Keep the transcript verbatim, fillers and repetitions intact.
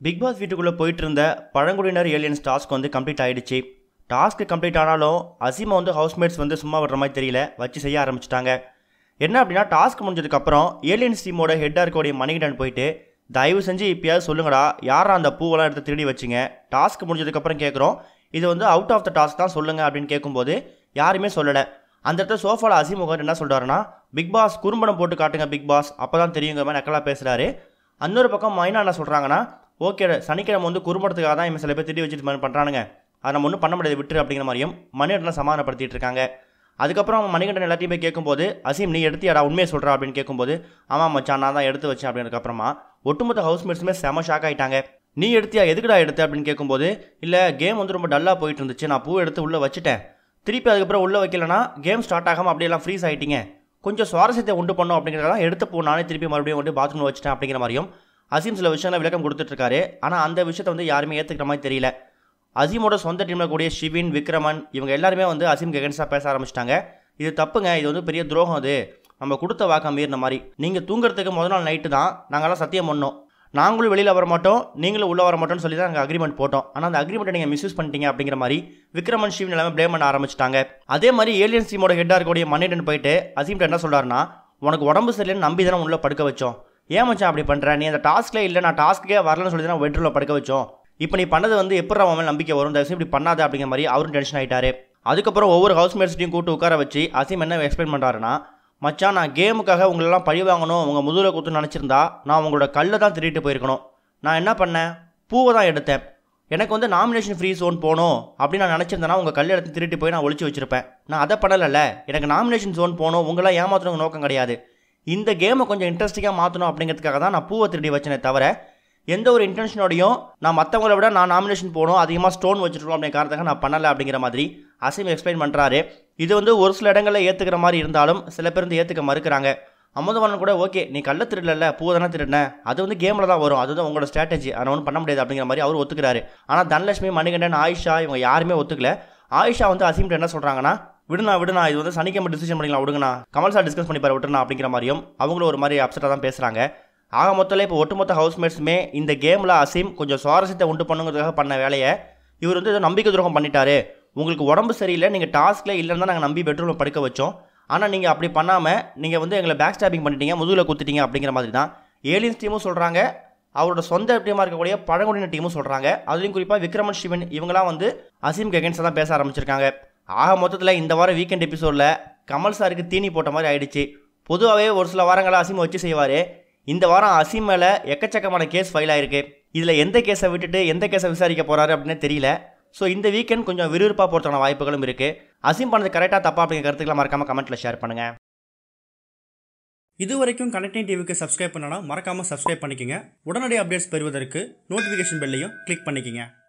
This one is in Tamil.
பிக் பாஸ் வீட்டுக்குள்ளே போயிட்டு இருந்த பழங்குடியினர் ஏலியன்ஸ் டாஸ்க் வந்து கம்ப்ளீட் ஆகிடுச்சு. டாஸ்க் கம்ப்ளீட் ஆனாலும் அசீமை வந்து ஹவுஸ்மேட்ஸ் வந்து சும்மா விடுற மாதிரி தெரியல, வச்சு செய்ய ஆரம்பிச்சிட்டாங்க. என்ன அப்படின்னா, டாஸ்க் முடிஞ்சதுக்கப்புறம் ஏலியன்ஸ் டீமோட ஹெட்டாக இருக்கக்கூடிய மணிகண்டன் போயிட்டு, தயவு செஞ்சு இப்போயாவது சொல்லுங்கடா, யாரா அந்த பூவெல்லாம் எடுத்து திருடி வச்சிங்க, டாஸ்க் முடிஞ்சதுக்கப்புறம் கேட்குறோம், இது வந்து அவுட் ஆஃப் த டாஸ்க் தான் சொல்லுங்கள் அப்படின்னு கேட்கும்போது யாருமே சொல்லலை. அந்த இடத்துல சோஃபாவில் அசீம் உட்காந்து என்ன சொல்கிறாருன்னா, பிக் பாஸ் குறும்படம் போட்டு காட்டுங்க பிக் பாஸ், அப்போ தான் தெரியுங்கிற மாதிரி நக்கலாக பேசுகிறாரு. இன்னொரு பக்கம் மைனா என்ன சொல்கிறாங்கன்னா, ஓகே சனிக்கிழமை வந்து குறும்படத்துக்காக தான் இவன் சில பேர் திட்டி வச்சுட்டு பண்ணுறானுங்க, அதை நம்ம ஒன்றும் பண்ண முடியாது விட்டுரு அப்படிங்கிற மாதிரியும் மணிகண்டனை சமாதானப்படுத்திட்டு இருக்காங்க. அதுக்கப்புறம் மணிகண்டன் எல்லாத்தையும் போய் கேட்கும்போது, அசீம் நீ எடுத்தியாடா உண்மையை சொல்கிறா அப்படின்னு கேட்கும்போது, ஆமாம் மச்சான் நான் தான் எடுத்து வச்சேன் அப்படின்றதுக்கப்புறமா ஒட்டுமொத்த ஹவுஸ்மேட்ஸுமே செம ஷாக் ஆகிட்டாங்க. நீ எடுத்தியா, எதுக்குடா எடுத்து அப்படின்னு கேட்கும்போது, இல்லை கேம் வந்து ரொம்ப டல்லாக போயிட்டு இருந்துச்சு, நான் பூ எடுத்து உள்ளே வச்சுட்டேன், திருப்பி அதுக்கப்புறம் உள்ளே வைக்கலனா கேம் ஸ்டார்ட் ஆகாமல் அப்படியெல்லாம் ஃப்ரீஸ் ஆகிட்டீங்க, கொஞ்சம் சுவாரஸ்யத்தை உண்டு பண்ணோம் அப்படிங்கிறதெல்லாம் எடுத்து போ, நானே திருப்பி மறுபடியும் வந்து பாத்ரூமில் வச்சுட்டேன் அப்படிங்கிற மாதிரியும் அசீம் சில விஷயங்களை விளக்கம் கொடுத்துட்ருக்காரு. ஆனால் அந்த விஷயத்தை வந்து யாருமே ஏற்றுக்கிற மாதிரி தெரியல. அசீமோட சொந்த டீமில் கூடிய ஷிவின், விக்ரமன் இவங்க எல்லாருமே வந்து அசீம் எகென்ஸ்டாக பேச ஆரம்பிச்சிட்டாங்க. இது தப்புங்க, இது வந்து பெரிய துரோகம், அது நம்ம கொடுத்த வாக்கம் மீறின மாதிரி, நீங்கள் தூங்குறதுக்கு முதல் நாள் நைட்டு தான் நாங்கள்லாம் சத்தியம் பண்ணோம், நாங்களும் வெளியில் வர மாட்டோம் நீங்களும் உள்ளே வர மாட்டோம்னு சொல்லி தான் நாங்கள் அக்ரிமெண்ட் போட்டோம், ஆனால் அந்த அக்ரிமெண்ட்டை நீங்கள் மிஸ்யூஸ் பண்ணிட்டீங்க அப்படிங்கிற மாதிரி விக்ரமன் ஷிவன் எல்லாமே ப்ளேம் பண்ண ஆரம்பிச்சிட்டாங்க. அதே மாதிரி ஏலியன்ஸ் டீமோட ஹெட்டாக இருக்கக்கூடிய மணிகண்டன் போயிட்டு அசீம்கிட்ட என்ன சொல்கிறாருன்னா, உனக்கு உடம்பு சரியில்லைன்னு நம்பி தானே உள்ளே படுக்க வச்சோம், ஏன் மச்சான் அப்படி பண்ணுறேன், நீ அந்த டாஸ்க்லேயே இல்லை நான் டாஸ்க்கே வரலன்னு சொல்லி தான் பெட்ரூமில் படுக்க வச்சோம், இப்போ நீ பண்ணது வந்து எப்படி அவன் நம்பிக்கை வரும், தயவுசெய்து இப்படி பண்ணாத அப்படிங்கிற மாதிரி அவரும் டென்ஷன் ஆகிட்டாரு. அதுக்கப்புறம் ஒவ்வொரு ஹவுஸ்மேட்ஸ்டையும் கூப்பிட்டு உட்கார வச்சு அசீம் என்ன எக்ஸ்பிளைன் பண்ணுறாருன்னா, மச்சான் நான் கேமுக்காக உங்களெல்லாம் பழி வாங்கணும், உங்கள் முதுகில் கொடுத்து நினச்சிருந்தா நான் உங்களோட கல்லை தான் திருட்டு போயிருக்கணும், நான் என்ன பண்ணேன், பூவை தான் எடுத்தேன், எனக்கு வந்து நாமினேஷன் ஃப்ரீ ஜோன் போகணும் அப்படின்னு நான் நினச்சிருந்தேன்னா உங்கள் கல் எடுத்து திருட்டு போய் நான் ஒழிச்சு வச்சிருப்பேன், நான் அதை பண்ணலைல்ல, எனக்கு நாமினேஷன் ஜோன் போகணும், உங்களாம் ஏமாற்றணும் நோக்கம் கிடையாது, இந்த கேமை கொஞ்சம் இன்ட்ரெஸ்டிங்காக மாற்றணும் அப்படிங்கிறதுக்காக தான் நான் பூவை திருடி வச்சேனே தவிர எந்த ஒரு இன்டென்ஷனோடையும் நான் மற்றவங்கள விட நான் நாமினேஷன் போகணும் அதிகமாக ஸ்டோன் வச்சுருக்கோம் அப்படிங்கிற காரணத்துக்காக நான் பண்ணலை அப்படிங்கிற மாதிரி அசீம் எக்ஸ்பிளைன் பண்ணுறாரு. இது வந்து ஒரு சில இடங்களில் ஏற்றுக்கிற மாதிரி இருந்தாலும் சில பேர் வந்து ஏற்றுக்க மறுக்கிறாங்க. அமுதவனன் கூட ஓகே நீ கள்ள திருடல பூவை தானே திருடினேன், அது வந்து கேமில் தான் வரும், அதுதான் உங்களோட ஸ்ட்ராட்டஜி, அதை ஒன்றும் பண்ண முடியாது அப்படிங்கிற மாதிரி அவர் ஒத்துக்கிறாரு. ஆனால் தனலட்சுமி, மணிகண்டன், ஆயிஷா இவங்க யாருமே ஒத்துக்கல. ஆயிஷா வந்து அசீம்கிட்ட என்ன சொல்கிறாங்கன்னா, விடுனா விடுனா இது வந்து சனிக்கிழமை டிசிஷன் பண்ணிக்கலாம் விடுங்கண்ணா, கமல் சார் டிஸ்கஸ் பண்ணி பாரு விட்டுனா அப்படிங்கிற மாதிரியும் அவங்களும் ஒரு மாதிரி அப்செட்டாக தான் பேசுகிறாங்க. ஆக மொத்தத்தில் இப்போ ஒட்டுமொத்த ஹவுஸ்மேட்ஸுமே இந்த கேமில் அசீம் கொஞ்சம் சுவாரஸ்யத்தை உண்டு பண்ணுங்கிறதுக்காக பண்ண வேலையை இவர் வந்து ஏதோ நம்பிக்கை துரோகம் பண்ணிட்டாரு, உங்களுக்கு உடம்பு சரியில்லை, நீங்கள் டாஸ்கில் இல்லைன்னு தான் நாங்கள் நம்பி பெட்ரூமில் படுக்க வச்சோம், ஆனால் நீங்கள் அப்படி பண்ணாமல் நீங்கள் வந்து எங்களை பேக் ஸ்டாப்பிங் பண்ணிட்டீங்க, முதுகில் குத்திட்டீங்க அப்படிங்கிற மாதிரி தான் ஏலியன்ஸ் டீமும் சொல்கிறாங்க, அவரோட சொந்த டீமாக இருக்கக்கூடிய பழங்குடியினர் டீமும் சொல்கிறாங்க. அதுலேயும் குறிப்பாக விக்ரமன், ஷிவன் இவங்களாம் வந்து அசீம் எகென்ஸ்டாக தான் பேச ஆரம்பிச்சிருக்காங்க. ஆக மொத்தத்தில் இந்த வாரம் வீக்கெண்ட் எபிசோடில் கமல் சாருக்கு தீனி போட்ட மாதிரி ஆயிடுச்சு. பொதுவாகவே ஒரு சில வாரங்களாக அசீம் வச்சு செய்வார், இந்த வாரம் அசீம் மேலே எக்கச்சக்கமான கேஸ் ஃபைல் ஆகிருக்கு. இதில் எந்த கேஸை விட்டுட்டு எந்த கேஸை விசாரிக்க போகிறாரு அப்படின்னு தெரியல. ஸோ இந்த வீக்கெண்ட் கொஞ்சம் விறுவிறுப்பாக போகிறதுக்கான வாய்ப்புகளும் இருக்குது. அசீம் பண்ணது கரெக்டாக தப்பா அப்படிங்கிற கருத்துக்களை மறக்காமல் கமெண்ட்டில் ஷேர் பண்ணுங்கள். இது வரைக்கும் கனெக்டிங் டிவிக்கு சப்ஸ்கிரைப் பண்ணனா மறக்காமல் சப்ஸ்கிரைப் பண்ணிக்கங்க. உடனடி அப்டேட்ஸ் பெறுவதற்கு நோட்டிஃபிகேஷன் பெல்லையும் கிளிக் பண்ணிக்கங்க.